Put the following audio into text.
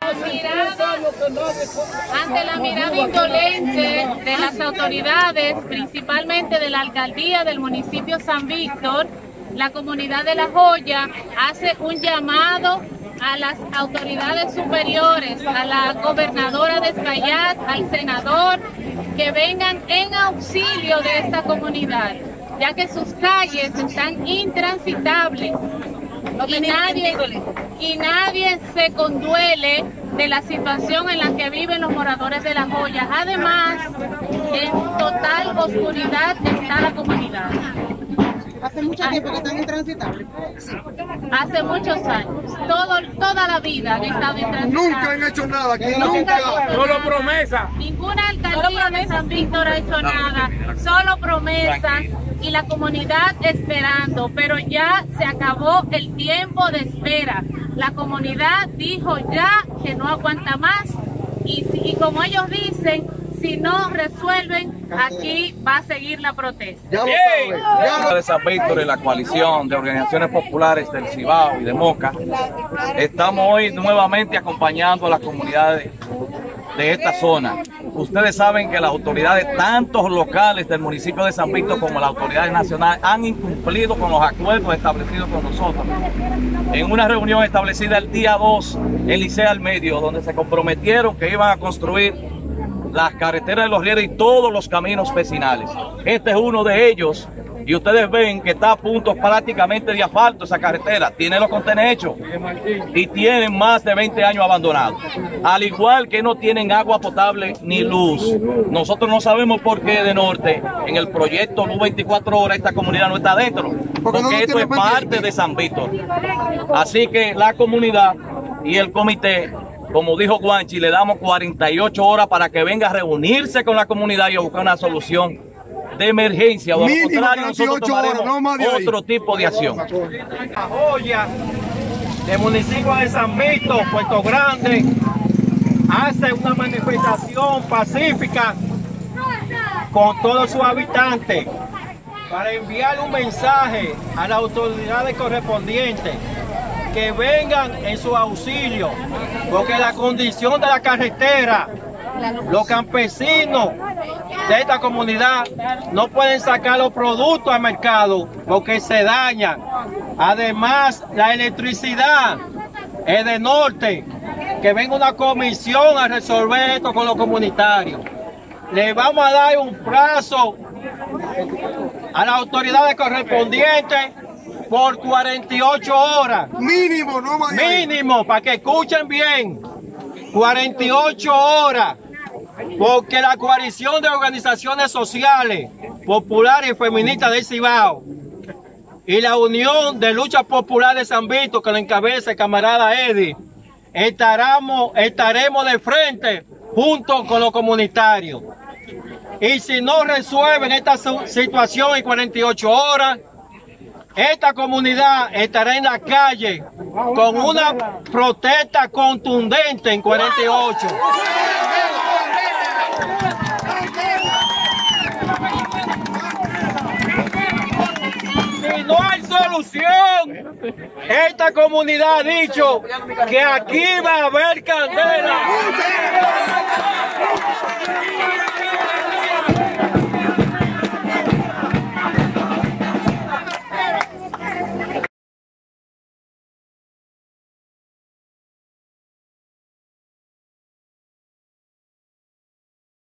Ante la mirada indolente de las autoridades, principalmente de la alcaldía del municipio San Víctor, la comunidad de La Joya hace un llamado a las autoridades superiores, a la gobernadora de Espaillat, al senador, que vengan en auxilio de esta comunidad, ya que sus calles están intransitables y nadie se conduele de la situación en la que viven los moradores de La Joya. Además, en total oscuridad está la comunidad. ¿Hace mucho tiempo que están intransitables? Sí. Hace muchos años. Toda la vida han estado intransitables. Nunca han hecho nada aquí, nunca. Solo promesas. Ninguna alcaldía de San Víctor ha hecho nada. Solo promesas y la comunidad esperando. Pero ya se acabó el tiempo de espera. La comunidad dijo ya que no aguanta más. Y como ellos dicen, si no resuelven, aquí va a seguir la protesta. De San Víctor y la coalición de organizaciones populares del Cibao y de Moca, estamos hoy nuevamente acompañando a las comunidades de esta zona. Ustedes saben que las autoridades, tanto locales del municipio de San Víctor como las autoridades nacionales, han incumplido con los acuerdos establecidos con nosotros. En una reunión establecida el día 2 en Licea al Medio, donde se comprometieron que iban a construir las carreteras de los rieles y todos los caminos vecinales. Este es uno de ellos y ustedes ven que está a punto prácticamente de asfalto esa carretera. Tiene los contenes hechos y tienen más de 20 años abandonados. Al igual que no tienen agua potable ni luz. Nosotros no sabemos por qué de norte en el proyecto Luz 24 horas esta comunidad no está dentro. Porque esto es parte de San Víctor. Así que la comunidad y el comité, como dijo Guanchi, le damos 48 horas para que venga a reunirse con la comunidad y a buscar una solución de emergencia. O de lo contrario, nosotros tomaremos otro tipo de acción. La Joya, del municipio de San Víctor, Puerto Grande, hace una manifestación pacífica con todos sus habitantes para enviar un mensaje a las autoridades correspondientes que vengan en su auxilio, porque la condición de la carretera, los campesinos de esta comunidad no pueden sacar los productos al mercado porque se dañan. Además, la electricidad es de norte, que venga una comisión a resolver esto con los comunitarios. Le vamos a dar un plazo a las autoridades correspondientes por 48 horas. Mínimo, no más. Mínimo, para que escuchen bien. 48 horas. Porque la coalición de organizaciones sociales, populares y feministas del Cibao y la Unión de Lucha Popular de San Víctor, que la encabeza el camarada Eddie, estaremos de frente junto con los comunitarios. Y si no resuelven esta situación en 48 horas, esta comunidad estará en la calle con una protesta contundente en 48. Si no hay solución, esta comunidad ha dicho que aquí va a haber candela.